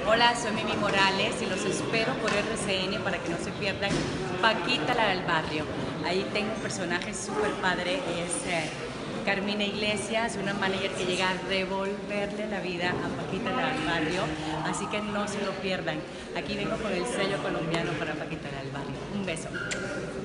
Hola, soy Mimi Morales y los espero por RCN para que no se pierdan Paquita la del barrio. Ahí tengo un personaje súper padre, es Carmina Iglesias, una manager que llega a devolverle la vida a Paquita la del barrio, así que no se lo pierdan. Aquí vengo con el sello colombiano para Paquita la del barrio. Un beso.